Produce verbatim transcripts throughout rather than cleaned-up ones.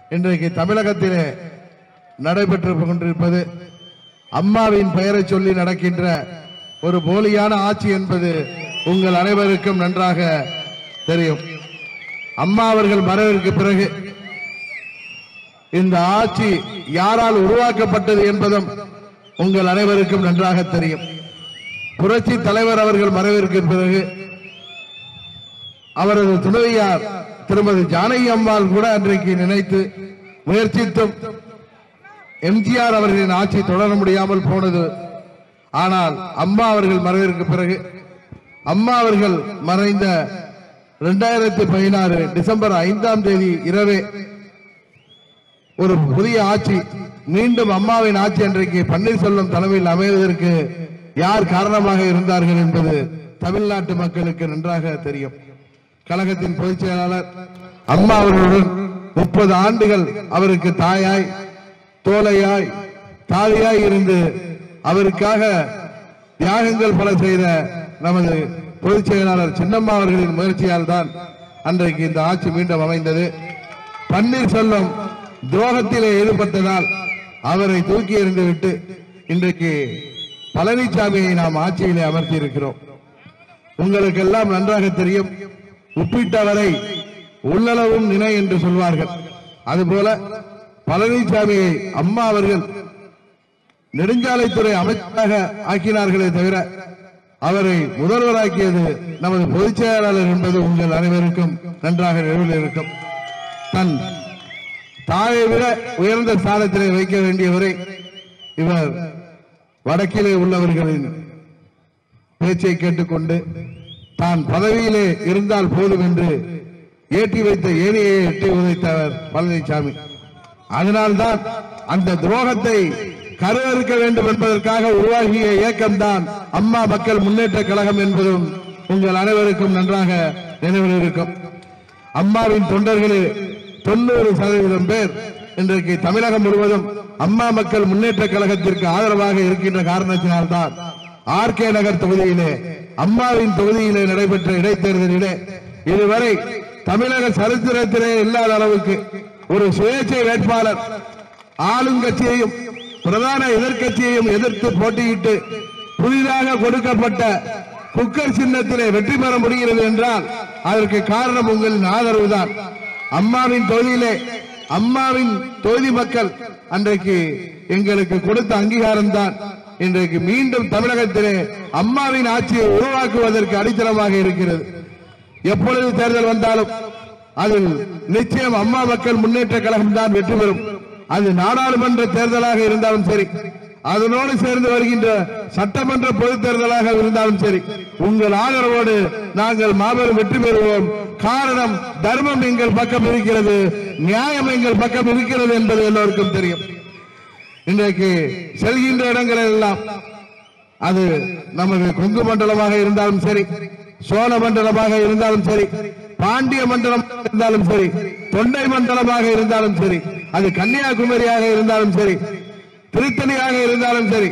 இன்றைக்கு தமிழகத்திலே நடைபெற்று கொண்டிருப்பது அம்மாவின் பெயரை சொல்லி நடக்கின்ற ஒரு போலியான ஆட்சி என்பது உங்கள் அனைவருக்கும் நன்றாக தெரியும். அம்மா அவர்கள் மறைவிற்கு பிறகு இந்த ஆட்சி யாரால் உருவாக்கப்பட்டது என்பதும் உங்கள் அனைவருக்கும் நன்றாக தெரியும். புரட்சி தலைவர் அவர்கள் மறைவிற்கு பிறகு அவரது துணைவியார் திருமதி ஜானகி அம்மாள் கூட அன்றைக்கு நினைத்து முயற்சித்தும் எம்ஜிஆர் அவர்களின் ஆட்சி தொடர முடியாமல் போனது. ஆனால் அம்மா அவர்கள் மறைவிற்கு பிறகு அம்மா அவர்கள் மறைந்த இரண்டாயிரத்தி பதினாறு டிசம்பர் ஐந்தாம் தேதி இரவே ஒரு புதிய ஆட்சி, மீண்டும் அம்மாவின் ஆட்சி அன்றைக்கு பன்னீர்செல்வம் தலைமையில் அமைவதற்கு யார் காரணமாக இருந்தார்கள் என்பது தமிழ்நாட்டு மக்களுக்கு நன்றாக தெரியும். கழகத்தின் பொதுச் செயலாளர் அம்மா அவர்களுடன் முப்பது ஆண்டுகள் அவருக்கு தாயாய் தோளையாய் தாலியாய் இருந்து அவருக்காக தியாகங்கள் பல செய்த நமது பொதுச் செயலாளர் சின்னம்மா அவர்களின் முயற்சியால் தான் அன்றைக்கு இந்த ஆட்சி மீண்டும் அமைந்தது. பன்னீர்செல்வம் துரோகத்திலே ஈடுபட்டதால் அவரை தூக்கி எறிந்துவிட்டு இன்றைக்கு பழனிசாமியை நாம் ஆட்சியிலே அமர்த்தி இருக்கிறோம். உங்களுக்கு எல்லாம் நன்றாக தெரியும், உப்பிட்டவரை உள்ளளவும் நினை என்று சொல்வார்கள். அதுபோல பழனிசாமியை அம்மா அவர்கள் நெடுஞ்சாலைத்துறை அமைச்சராக ஆக்கினார்களே தவிர அவரை முதல்வராக்கியது நமது பொதுச் செயலாளர் என்பது உங்கள் அனைவருக்கும் நன்றாக நினைவில் இருக்கும். தன் தாயை விட உயர்ந்த ஸ்தானத்திலே வைக்க வேண்டியவரை இவர் வடக்கிலே உள்ளவர்களின் பேச்சை கேட்டுக்கொண்டு தான் பதவியிலே இருந்தால் போதும் என்று ஏற்றி வைத்த ஏணியை எட்டி உதைத்தவர் பழனிசாமி. அதனால்தான் அந்த துரோகத்தை கருவறுக்க வேண்டும் என்பதற்காக உருவாகிய இயக்கம்தான் அம்மா மக்கள் முன்னேற்ற கழகம் என்பதும் உங்கள் அனைவருக்கும் நன்றாக நினைவில் இருக்கும். அம்மாவின் தொண்டர்களே தொண்ணூறு சதவீதம் பேர் இன்றைக்கு தமிழகம் முழுவதும் அம்மா மக்கள் முன்னேற்ற கழகத்திற்கு ஆதரவாக இருக்கின்ற காரணத்தினால்தான் ஆர் கே நகர் தொகுதியிலே அம்மாவின் தொகுதியிலே நடைபெற்ற இடைத்தேர்தலிலே இதுவரை தமிழக சரித்திரத்திலே இல்லாத அளவுக்கு ஒரு சுயேட்சை வேட்பாளர் ஆளுங்கட்சியையும் பிரதான எதிர்கட்சியையும் எதிர்த்து போட்டியிட்டு புதிதாக கொடுக்கப்பட்ட குக்கர் சின்னத்திலே வெற்றி பெற முடிகிறது என்றால் அதற்கு காரணம் உங்களின் ஆதரவு தான். அம்மாவின் தொகுதியிலே அம்மாவின் தொகுதி மக்கள் அன்றைக்கு எங்களுக்கு கொடுத்த அங்கீகாரம் தான் இன்றைக்கு மீண்டும் தமிழகத்திலே அம்மாவின் ஆட்சியை உருவாக்குவதற்கு அடித்தளமாக இருக்கிறது. எப்பொழுது தேர்தல் வந்தாலும் அதில் நிச்சயம் அம்மா மக்கள் முன்னேற்ற கழகம் தான் வெற்றி பெறும். அது நாடாளுமன்ற தேர்தலாக இருந்தாலும் சரி, அதனோடு சேர்ந்து வருகின்ற சட்டமன்ற பொதுத் தேர்தலாக இருந்தாலும் சரி, உங்கள் ஆதரவோடு நாங்கள் மாபெரும் வெற்றி பெறுவோம். காரணம், தர்மம் எங்கள் பக்கம் இருக்கிறது, நியாயம் எங்கள் பக்கம் இருக்கிறது என்பது எல்லோருக்கும் தெரியும். இன்றைக்கு செல்கின்ற இடங்கள் எல்லாம் அது நமது கொங்கு மண்டலமாக இருந்தாலும் சரி, சோழ மண்டலமாக இருந்தாலும் சரி, பாண்டிய மண்டலம் இருந்தாலும் சரி, தொண்டை மண்டலமாக இருந்தாலும் சரி, அது கன்னியாகுமரியாக இருந்தாலும் சரி, திருத்தணியாக இருந்தாலும் சரி,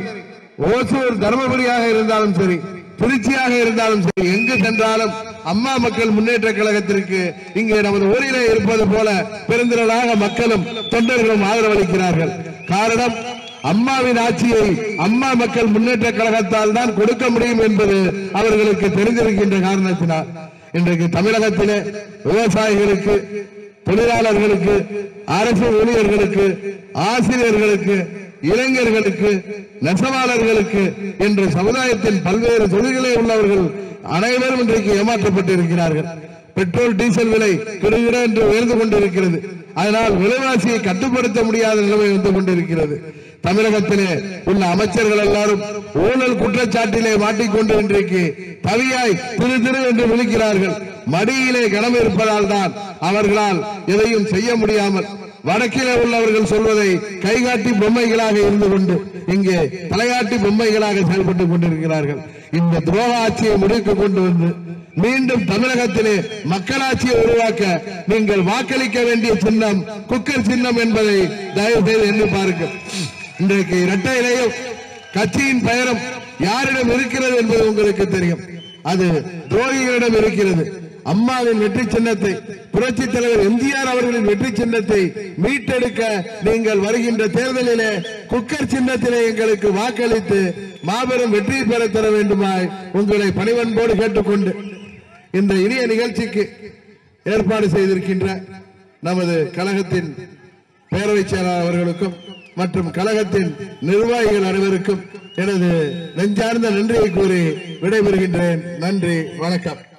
ஓசூர் தர்மபுரியாக இருந்தாலும் சரி, திருச்சியாக இருந்தாலும் சரி, எங்கு சென்றாலும் அம்மா மக்கள் முன்னேற்ற கழகத்திற்கு இங்கே நமது ஊரிலே இருப்பது போல பெருந்திரளாக மக்களும் தொண்டர்களும் ஆதரவளிக்கிறார்கள். காரணம், அம்மாவின் ஆட்சியை அம்மா மக்கள் முன்னேற்ற கழகத்தால் தான் கொடுக்க முடியும் என்பது அவர்களுக்கு தெரிந்திருக்கின்ற காரணத்தினால் இன்றைக்கு தமிழகத்திலே விவசாயிகளுக்கு, தொழிலாளர்களுக்கு, அரசு ஊழியர்களுக்கு, ஆசிரியர்களுக்கு, இளைஞர்களுக்கு, நெசவாளர்களுக்கு என்ற சமுதாயத்தின் பல்வேறு தொழில்களே உள்ளவர்கள் அனைவரும் இன்றைக்கு ஏமாற்றப்பட்டிருக்கிறார்கள். பெட்ரோல் டீசல் விலை கிடுகிட என்று உயர்ந்து கொண்டிருக்கிறது. அதனால் விலைவாசியை கட்டுப்படுத்த முடியாத நிலைமை வந்து கொண்டிருக்கிறது. தமிழகத்திலே உள்ள அமைச்சர்கள் எல்லாரும் ஊழல் குற்றச்சாட்டிலே மாட்டிக்கொண்டு இன்றைக்கு தவியாய் திரு திரு என்று விழிக்கிறார்கள். மடியிலே கனம் இருப்பதால் தான் அவர்களால் எதையும் செய்ய முடியாமல் வடக்கிலே உள்ளவர்கள் சொல்வதை கைகாட்டி பொம்மைகளாக இருந்து கொண்டு இங்கே தலையாட்டி பொம்மைகளாக செயல்பட்டுக் கொண்டிருக்கிறார்கள். இந்த துரோக ஆட்சியை முடிவுக்கு கொண்டு வந்து மீண்டும் தமிழகத்திலே மக்களாட்சியை உருவாக்க நீங்கள் வாக்களிக்க வேண்டிய சின்னம் குக்கர் சின்னம் என்பதை தயவு செய்து எண்ணி பாருங்கள். இன்றைக்கு இரட்டையிலேயும் கட்சியின் பெயரும் யாரிடம் இருக்கிறது என்பது உங்களுக்கு தெரியும். அது துரோகிகளிடம் இருக்கிறது. அம்மாவின் வெற்றி சின்னத்தை, புரட்சி தலைவர் எம்ஜிஆர் அவர்களின் வெற்றி சின்னத்தை மீட்டெடுக்க நீங்கள் வருகின்ற தேர்தலிலே குக்கர் சின்னத்திலே எங்களுக்கு வாக்களித்து மாபெரும் வெற்றி பெற தர வேண்டுமாய் உங்களை பணிவன்போடு கேட்டுக்கொண்டு இந்த இனிய நிகழ்ச்சிக்கு ஏற்பாடு செய்திருக்கின்ற நமது கழகத்தின் பேரவை செயலாளர் அவர்களுக்கும் மற்றும் கழகத்தின் நிர்வாகிகள் அனைவருக்கும் எனது நெஞ்சார்ந்த நன்றியை கூறி விடைபெறுகின்றேன். நன்றி, வணக்கம்.